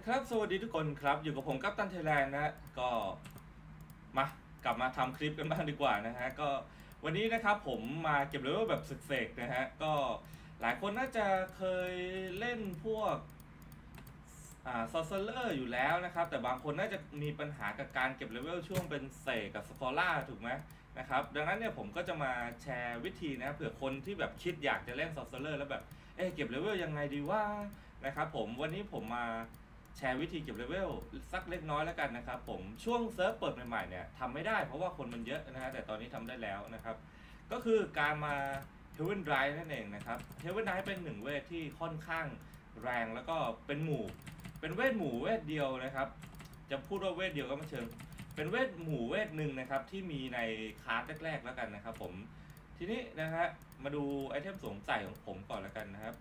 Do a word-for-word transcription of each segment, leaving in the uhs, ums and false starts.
ครับสวัสดีทุกคนครับอยู่กับผมกัปตันไทยแลนด์นะก็มากลับมาทำคลิปกันบ้างดีกว่านะฮะก็วันนี้นะครับผมมาเก็บเลเวลแบบเสกๆนะฮะก็หลายคนน่าจะเคยเล่นพวกอ่าซอสเซอร์อยู่แล้วนะครับแต่บางคนน่าจะมีปัญหากับการเก็บเลเวลช่วงเป็นเสกกับสกอล่าถูกไหมนะครับดังนั้นเนี่ยผมก็จะมาแชร์วิธีนะเผื่อคนที่แบบคิดอยากจะเล่นซอสเซอร์แล้วแบบเอ๊ะเก็บเลเวลยังไงดีว่านะครับผมวันนี้ผมมาแชร์วิธีเก็บเลเวลสักเล็กน้อยแล้วกันนะครับผมช่วงเซิร์ฟเปิดใหม่ๆเนี่ยทำไม่ได้เพราะว่าคนมันเยอะนะฮะแต่ตอนนี้ทำได้แล้วนะครับก็คือการมา Heaven Drive นั่นเองนะครับ Heaven Drive เป็นหนึ่งเวทที่ค่อนข้างแรงแล้วก็เป็นหมู่เป็นเวทหมู่เวทเดียวนะครับจะพูดว่าเวทเดียวก็ไม่เชิงเป็นเวทหมู่เวทหนึ่งนะครับที่มีในคลาสแรกๆแล้วกันนะครับผมทีนี้นะฮะมาดูไอเทมสวมใส่ของผมก่อนแล้วกันนะครับ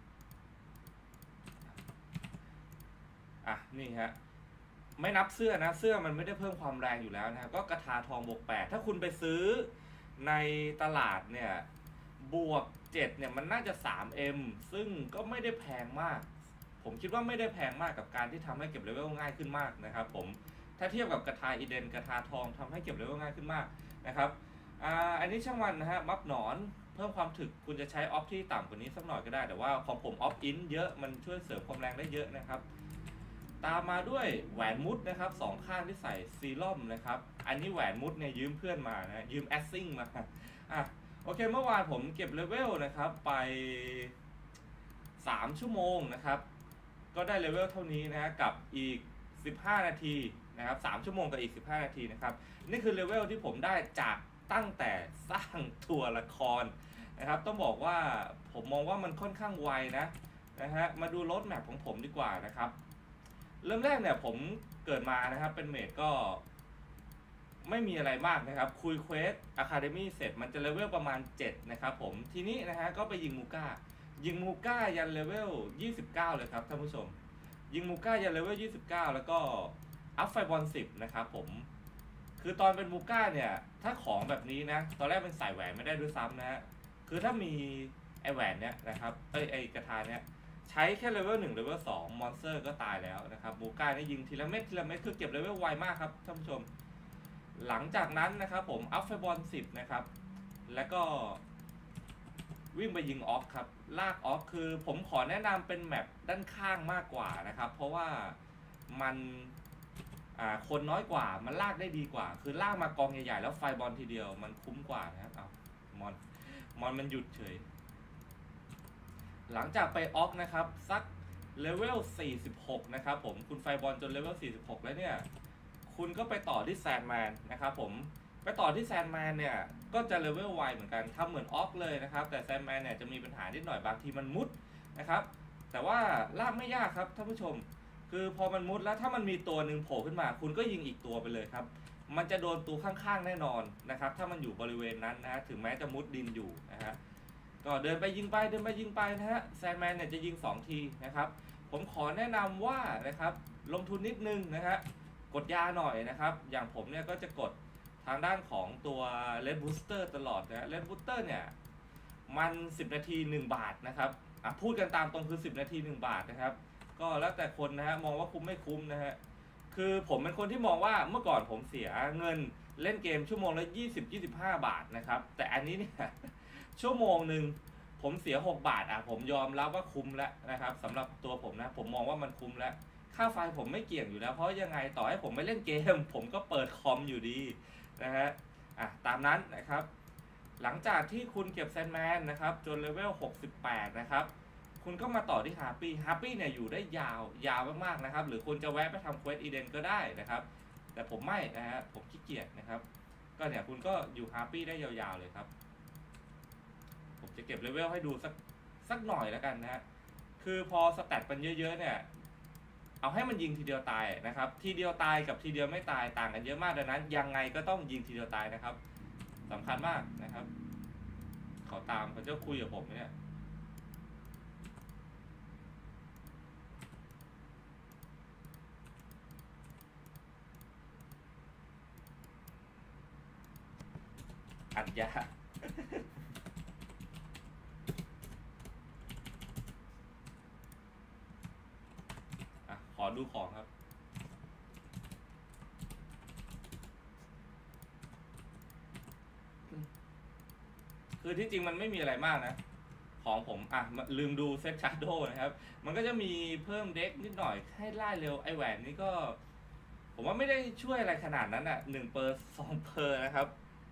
อ่ะนี่ฮะไม่นับเสื้อนะเสื้อมันไม่ได้เพิ่มความแรงอยู่แล้วนะก็กระทาทองบวกแปดถ้าคุณไปซื้อในตลาดเนี่ยบวกเจ็ดเนี่ยมันน่าจะ สาม เอ็ม ซึ่งก็ไม่ได้แพงมากผมคิดว่าไม่ได้แพงมากกับการที่ทำให้เก็บเลเวลง่ายขึ้นมากนะครับผมถ้าเทียบกับกระทาอีเดนกระทาทองทำให้เก็บเลเวลง่ายขึ้นมากนะครับอ่าอันนี้ช่างมันนะฮะมัฟหนอนเพิ่มความถึกคุณจะใช้ออฟที่ต่ำกว่านี้สักหน่อยก็ได้แต่ว่าของผมออฟอินเยอะมันช่วยเสริมความแรงได้เยอะนะครับตามมาด้วยแหวนมุดนะครับสองข้างที่ใส่ซีรั่มนะครับอันนี้แหวนมุดเนี่ยยืมเพื่อนมานะยืมแอสซิ่งมาอ่ะโอเคเมื่อวานผมเก็บเลเวลนะครับไปสามชั่วโมงนะครับก็ได้เลเวลเท่านี้นะฮะกับอีกสิบห้านาทีนะครับสามชั่วโมงกับอีกสิบห้านาทีนะครับนี่คือเลเวลที่ผมได้จากตั้งแต่สร้างตัวละครนะครับต้องบอกว่าผมมองว่ามันค่อนข้างไวนะนะฮะมาดูโรดแมพของผมดีกว่านะครับเริ่มแรกเนี่ยผมเกิดมานะครับเป็นเมจก็ไม่มีอะไรมากนะครับคุยเควสอะคาเดมี่เสร็จมันจะเลเวลประมาณเจ็ดนะครับผมทีนี้นะฮะก็ไปยิงมูก้ายิงมูก้ายันเลเวลยี่สิบเก้าเลยครับท่านผู้ชมยิงมูก้ายันเลเวลยี่สิบเก้าแล้วก็อัพไฟบอลสิบนะครับผมคือตอนเป็นมูก้าเนี่ยถ้าของแบบนี้นะตอนแรกเป็นใส่แหวนไม่ได้ด้วยซ้ำนะฮะคือถ้ามีไอแหวนเนี้ยนะครับเอ้ยไอกระทาเนี้ยใช้แค่เลเวลหนึ่งเลเวลสองมอนสเตอร์ก็ตายแล้วนะครับมูก้านี่ยิงทีละเม็ดทีละเม็ดคือเก็บเลเวลไวมากครับท่านผู้ชมหลังจากนั้นนะครับผมอัพไฟบอลสิบนะครับแล้วก็วิ่งไปยิงออฟครับลากออฟคือผมขอแนะนำเป็นแมปด้านข้างมากกว่านะครับเพราะว่ามันคนน้อยกว่ามันลากได้ดีกว่าคือลากมากองใหญ่ๆแล้วไฟบอลทีเดียวมันคุ้มกว่านะครับเอามอนมอนมันหยุดเฉยหลังจากไปออฟนะครับสักเลเวลสี่สิบหกนะครับผมคุณไฟบอลจนเลเวลสี่สิบหกแล้วเนี่ยคุณก็ไปต่อที่แซนแมนนะครับผมไปต่อที่แซนแมนเนี่ยก็จะเลเวลไวเหมือนกันทำเหมือนออฟเลยนะครับแต่แซนแมนเนี่ยจะมีปัญหานิดหน่อยบางทีมันมุดนะครับแต่ว่าลากไม่ยากครับท่านผู้ชมคือพอมันมุดแล้วถ้ามันมีตัวหนึ่งโผล่ขึ้นมาคุณก็ยิงอีกตัวไปเลยครับมันจะโดนตัวข้างๆแน่นอนนะครับถ้ามันอยู่บริเวณนั้นนะถึงแม้จะมุดดินอยู่นะฮะก็เดินไปยิงไปเดินไปยิงไปนะฮะแซนแมนเนี่ยจะยิงสองทีนะครับผมขอแนะนำว่านะครับลงทุนนิดนึงนะฮะกดยาหน่อยนะครับอย่างผมเนี่ยก็จะกดทางด้านของตัว Red Booster ตลอดนะ Red Booster เนี่ยมันสิบนาทีหนึ่งบาทนะครับพูดกันตามตรงคือสิบนาทีหนึ่งบาทนะครับก็แล้วแต่คนนะฮะมองว่าคุ้มไม่คุ้มนะฮะคือผมเป็นคนที่มองว่าเมื่อก่อนผมเสียเงินเล่นเกมชั่วโมงละยี่สิบ ยี่สิบห้าบาทนะครับแต่อันนี้เนี่ยชั่วโมงหนึ่งผมเสียหกบาทอ่ะผมยอมรับว่าคุ้มแล้วนะครับสำหรับตัวผมนะผมมองว่ามันคุ้มแล้วค่าไฟผมไม่เกี่ยงอยู่แล้วเพราะยังไงต่อให้ผมไม่เล่นเกมผมก็เปิดคอมอยู่ดีนะฮะอ่ะตามนั้นนะครับหลังจากที่คุณเก็บแซนแมนนะครับจนเลเวลหกสิบแปดนะครับคุณก็มาต่อที่ฮาร์ปี้ฮาร์ปี้เนี่ยอยู่ได้ยาวยาวมากๆนะครับหรือคุณจะแวะไปทำเควสอีเดนก็ได้นะครับแต่ผมไม่นะฮะผมขี้เกียจนะครับก็เนี่ยคุณก็อยู่ฮาร์ปี้ได้ยาวๆเลยครับผมจะเก็บเลเวลให้ดูสักสักหน่อยแล้วกันนะฮะคือพอสแตทมันเยอะๆเนี่ยเอาให้มันยิงทีเดียวตายนะครับทีเดียวตายกับทีเดียวไม่ตายต่างกันเยอะมากดังนั้นยังไงก็ต้องยิงทีเดียวตายนะครับสำคัญมากนะครับขอตามเขาจะคุยกับผมเนี่ยอัดยาขอดูดูของครับคือที่จริงมันไม่มีอะไรมากนะของผมอ่ะลืมดูเซตชาร์โดนะครับมันก็จะมีเพิ่มเด็กนิดหน่อยให้ไล่เร็วไอแหวนนี้ก็ผมว่าไม่ได้ช่วยอะไรขนาดนั้นอ่ะหนึ่งเปอร์สองเปอร์นะครับ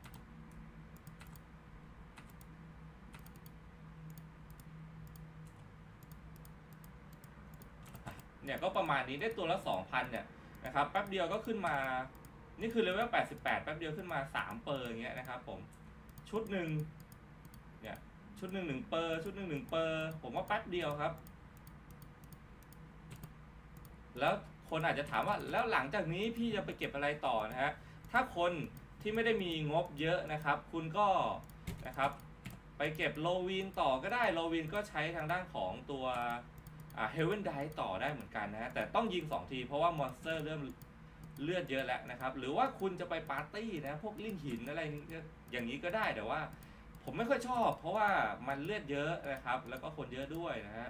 เนี่ยก็ประมาณนี้ได้ตัวละ สองพัน เนี่ยนะครับแป๊บเดียวก็ขึ้นมานี่คือเลเวลแปดสิบแปดแป๊บเดียวขึ้นมาสามเปอร์อย่างเงี้ยนะครับผมชุดหนึ่งเนี่ยชุดหนึ่งหนึ่งเปอร์ชุดหนึ่งหนึ่งเปอร์ผมว่าแป๊บเดียวครับแล้วคนอาจจะถามว่าแล้วหลังจากนี้พี่จะไปเก็บอะไรต่อนะฮะถ้าคนที่ไม่ได้มีงบเยอะนะครับคุณก็นะครับไปเก็บโลวินต่อก็ได้โลวินก็ใช้ทางด้านของตัวอ่าเฮเวนไดต่อได้เหมือนกันนะฮะแต่ต้องยิงสองทีเพราะว่ามอนสเตอร์เริ่มเลือดเยอะแล้วนะครับหรือว่าคุณจะไปปาร์ตี้นะพวกลิ่งหินอะไรอย่างนี้ก็ได้แต่ว่าผมไม่ค่อยชอบเพราะว่ามันเลือดเยอะนะครับแล้วก็คนเยอะด้วยนะฮะ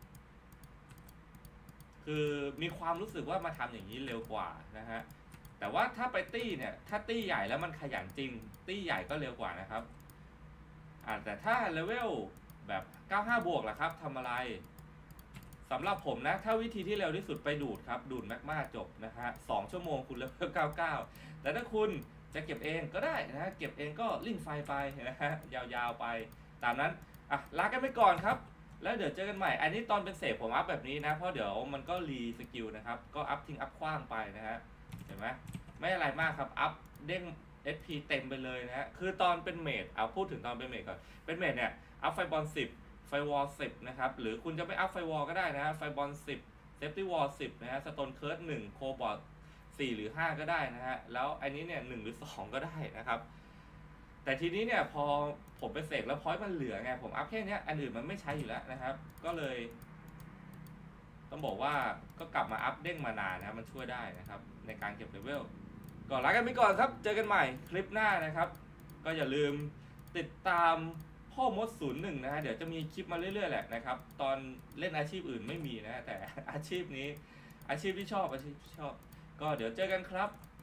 คือมีความรู้สึกว่ามาทำอย่างนี้เร็วกว่านะฮะแต่ว่าถ้าไปตี้เนี่ยถ้าตี้ใหญ่แล้วมันขยันจริงตี้ใหญ่ก็เร็วกว่านะครับอ่าแต่ถ้าเลเวลแบบเก้าสิบห้าบวกล่ะครับทำอะไรสำหรับผมนะถ้าวิธีที่เร็วที่สุดไปดูดครับดูดแมกมาจบนะฮะสองชั่วโมงคุณเลเวลเก้าสิบเก้าแต่ถ้าคุณจะเก็บเองก็ได้นะฮะเก็บเองก็ลิ่งไฟไปนะฮะยาวๆไปตามนั้นอ่ะลากันไปก่อนครับแล้วเดี๋ยวเจอกันใหม่อันนี้ตอนเป็นเสพผมอัพแบบนี้นะเพราะเดี๋ยวมันก็รีสกิลนะครับก็อัพทิ้งอัพคว้างไปนะฮะเห็นไหมไม่อะไรมากครับอัพเด้ง เอส พี เต็มไปเลยนะฮะคือตอนเป็นเมดเอาพูดถึงตอนเป็นเมดก่อนเป็นเมดเนี่ยอัพไฟบอลสิบไฟวอลสิบนะครับหรือคุณจะไม่อัพไฟวอลก็ได้นะฮะไฟบอลสิบเซฟตี้วอลสิบนะฮะสโตนเคิร์ดหนึ่งโคบอลสี่หรือห้าก็ได้นะฮะแล้วอันนี้เนี่ยหนึ่งหรือสองก็ได้นะครับแต่ทีนี้เนี่ยพอผมไปเสกแล้วพอยต์มันเหลือไงผมอัพแค่นี้อันอื่นมันไม่ใช้อยู่แล้วนะครับก็เลยต้องบอกว่าก็กลับมาอัพเด้งมานานนะมันช่วยได้นะครับในการเก็บเลเวลก่อนลากันไปก่อนครับเจอกันใหม่คลิปหน้านะครับก็อย่าลืมติดตามพ่อมดศูนย์หนึ่งนะฮะเดี๋ยวจะมีคลิปมาเรื่อยๆแหละนะครับตอนเล่นอาชีพอื่นไม่มีนะแต่อาชีพนี้อาชีพที่ชอบอาชีพที่ชอบก็เดี๋ยวเจอกันครับ